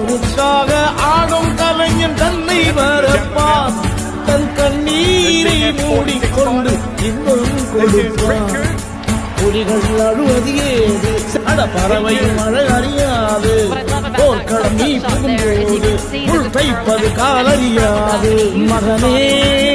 உற்சாக ஆடும் கலைஞன் தன்னை மறப்பான் தன் கண்ணீரை மூடிக்கொண்டு இன்னும் கொடுப்பான் புலிகள் அழுவது ஏது பறவை மழை அறியாது போர்க்களம் நீ புகும்போது உள் தைப்பது காலறியாது மகனே